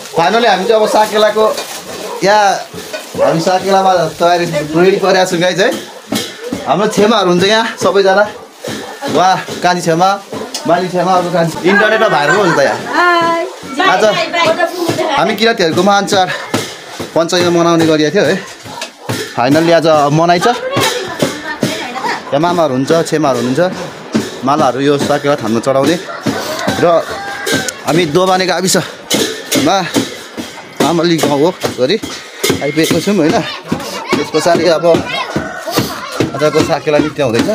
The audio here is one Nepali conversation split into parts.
फाइनली हामी चाहिँ अब साकेलाको यहाँ हामी साकेलामा तयारी रेडी गरेका छौँ गाइज है। हाम्रो छेमाहरू हुन्छ यहाँ सबैजना। वाह कान्छी छेमा माली छेमा अरू कान्छी इन्टरनेटमा भाइरल हुन्छ यहाँ। आज हामी किराँतीहरूको महाचाड पञ्चमी मनाउने गरिएको थियो है। फाइनल्ली आज मनाइछ। यहाँ मामाहरू हुन्छ छेमाहरू हुनुहुन्छ मालाहरू यो साकेला थानमा चढाउने र हामी दोबाने गाविसमा मामली गाउँ हो गरी आइपुगेको छौँ होइन। त्यस पछाडि अब आजको साकेला नृत्य हुँदैछ।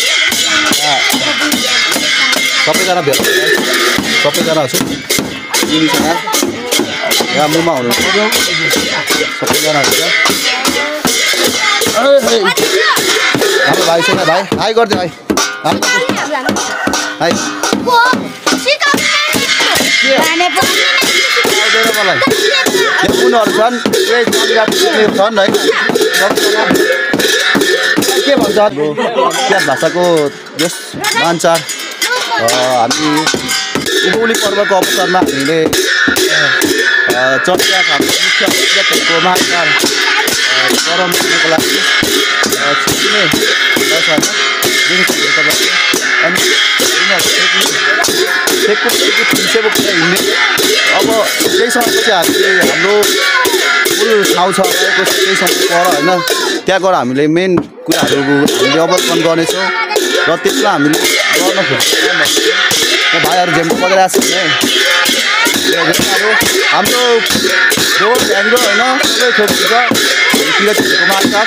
सबैजना भेट सबैजना छु तिमीसँग यहाँ मुमा हुनुहुन्छ सबैजना हुन्छ। हाम्रो भाइ छैन भाइ हाई गरिदियो भाइ हाई मलाई यो कुनहरू छन् छन् है के भन्छ किराँत भाषाको यस महाचाड हामी उभौली पर्वको अवसरमा हामीले चर्चा हाम्रो मुख्य किराँतहरूको महाचाड गराउनको लागि छुट्टिने गर्छ होइन। अनि हिँड्ने अब केही समयपछि हामीले हाम्रो कुल ठाउँ छ केही समय पर होइन त्यहाँ गएर हामीले मेन कुराहरू हामीले अवलोकन गर्नेछौँ र त्यसमा हामीले गर्न खोज्छौँ। भाइहरू झेम्टो बजाइरहेको छ अब हाम्रो रोड ह्याङ्गो होइन सबै थोक हुन्छ किराँतीहरूको महाचाड।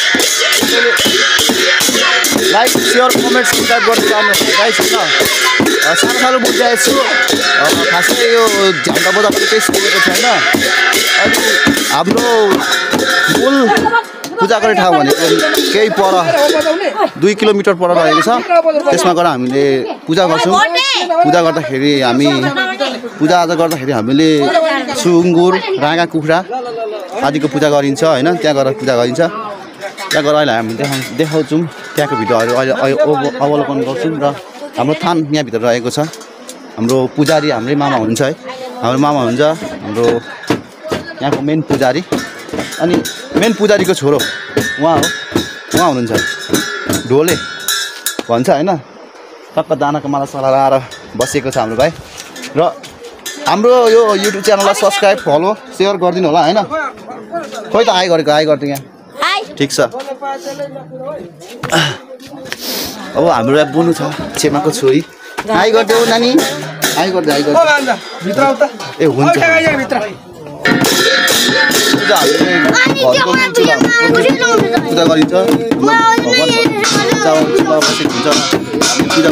लाइक सेयर कमेन्ट सब्सक्राइब गर्नु चाहनुहुन्छ गाइस होइन। सानो सानो बुझाएको छु खासै यो झन्डा बजाएको केही सुनेको छैन। अनि हाम्रो मूल पूजा गर्ने ठाउँ भनेको केही पर 2 किलोमिटर पर रहेको छ। त्यसमा गएर हामीले पूजा गर्छौँ। पूजा गर्दाखेरि हामी पूजाआजा गर्दाखेरि हामीले सुँगुर राँगा कुखुरा आदिको पूजा गरिन्छ होइन। त्यहाँ गएर पूजा गरिन्छ। त्यहाँ गएर अहिले हामी देखाउँछौँ त्यहाँको भिडियोहरू अहिले अवलोकन गर्छौँ। र हाम्रो थान यहाँभित्र रहेको छ। हाम्रो पुजारी हाम्रै मामा हुनुहुन्छ है। हाम्रो मामा हुन्छ हाम्रो यहाँको मेन पुजारी। अनि मेन पुजारीको छोरो उहाँ हो। उहाँ हुनुहुन्छ ढोले भन्छ होइन। टक्क दानाको माला सलाएर बसेको छ हाम्रो भाइ। र हाम्रो यो युट्युब च्यानललाई सब्सक्राइब फलो सेयर गरिदिनु होला होइन। खोइ त आइ गरेको आइ गरिदिउँ यहाँ ठिक छ। अब हाम्रो यहाँ बुनु छ छेमाको छोरी आइ गरिदेऊ नानी आइ गरिदियो आइ गरिदियो ए हुन्छ। पूजा हामीले घरको पूजा गरिन्छ। पूजा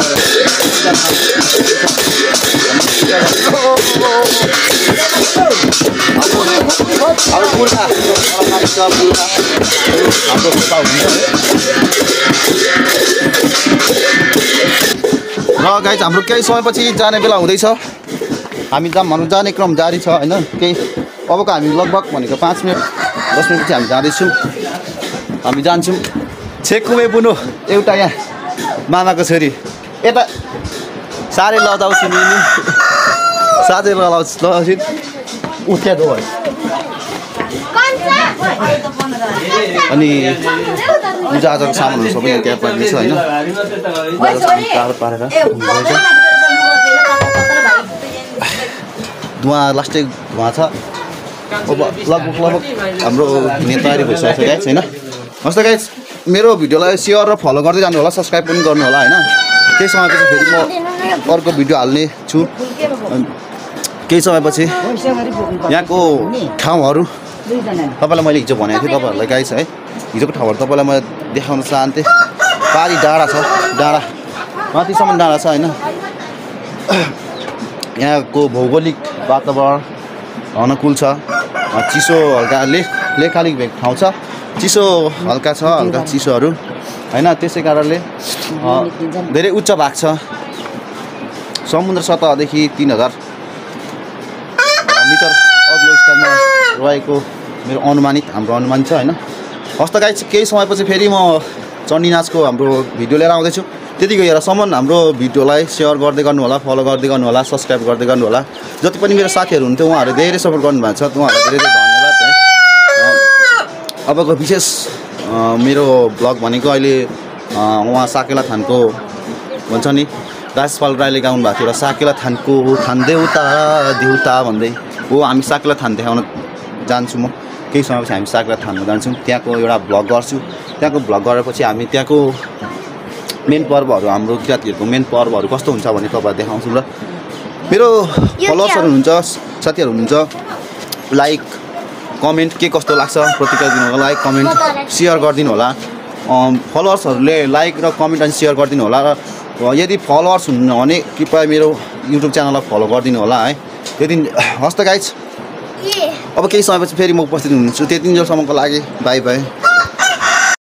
र गाइस हाम्रो केही समयपछि जाने बेला हुँदैछ। हामी भनौँ जाने क्रम जारी छ होइन। केही अबको हामी लगभग भनेको 5 मिनट 10 मिनटपछि हामी जाँदैछौँ। हामी जान्छौँ छेकुमे बुनु एउटा यहाँ मामाको छोरी यता साह्रै लजाउँछु नि साह्रै लजाउँछु ल उठ्या दो अनि पूजाआजाको सामानहरू सबै यहाँ त्यहाँ पाइन्छ होइन। टाढो पारेर धुवा लास्टै धुवा छ। अब लगभग हाम्रो हिँड्ने तयारी भइसकेको छ गाइस होइन। हस् त गाइस मेरो भिडियोलाई सेयर र फलो गर्दै जानु होला सब्सक्राइब पनि गर्नु होला होइन। केही समयपछि फेरि म अर्को भिडियो हाल्ने छु। केही समयपछि यहाँको ठाउँहरू तपाईँलाई मैले हिजो भनेको थिएँ तपाईँहरूलाई गाइस है। हिजोको ठाउँहरू तपाईँलाई म देखाउन चाहन्थेँ। पारी डाँडा छ डाँडा माथिसम्म डाँडा छ होइन। यहाँको भौगोलिक वातावरण अनुकूल छ। चिसो हल्का लेखालिक भएको ठाउँ छ। चिसो हल्का छ हल्का चिसोहरू होइन। त्यसै कारणले धेरै उच्च भाग छ। समुद्र सतहदेखि 3000 मिटर अग्लो स्तरमा रहेको मेरो अनुमानित हाम्रो अनुमान छ होइन। हस्त गाइस केही समयपछि फेरि म चण्डी नाचको हाम्रो भिडियो लिएर आउँदैछु। त्यतिको हेरसम्म हाम्रो भिडियोलाई सेयर गर्दै गर्नु होला, फलो गर्दै गर्नु होला, सब्सक्राइब गर्दै गर्नु होला। जति पनि मेरो साथीहरू हुन्थ्यो उहाँहरूले धेरै सपोर्ट गर्नुभएको छ, उहाँहरूलाई धेरै धेरै धन्यवाद है। अबको विशेष मेरो ब्लग भनेको अहिले उहाँ साकेला थानको भन्छ नि राजपाल राईले गाउनु भएको थियो एउटा साकेला थानको थान देउता देउता भन्दै हो। हामी साकेला थान देखाउन जान्छु, म केही समयपछि हामी साकेला थानमा जान्छौँ, त्यहाँको एउटा भ्लग गर्छु। त्यहाँको भ्लग गरेपछि हामी त्यहाँको मेन पर्वहरू, हाम्रो किराँतीहरूको मेन पर्वहरू कस्तो हुन्छ भने तपाईँलाई देखाउँछु। र मेरो फलोवर्सहरू हुनुहुन्छ, साथीहरू हुनुहुन्छ, लाइक कमेन्ट के कस्तो लाग्छ प्रतिक्रिया दिनु होला, लाइक कमेन्ट सेयर गरिदिनु होला। फलोवर्सहरूले लाइक र कमेन्ट अनि सेयर गरिदिनु होला। र यदि फलोवर्स हुनु भने कृपया मेरो युट्युब च्यानललाई फलो गरिदिनु होला है। त्यति हस्त गाइज, अब केही समयपछि फेरि म उपस्थित हुन्छु। त्यति जेलसम्मको लागि बाई बाई।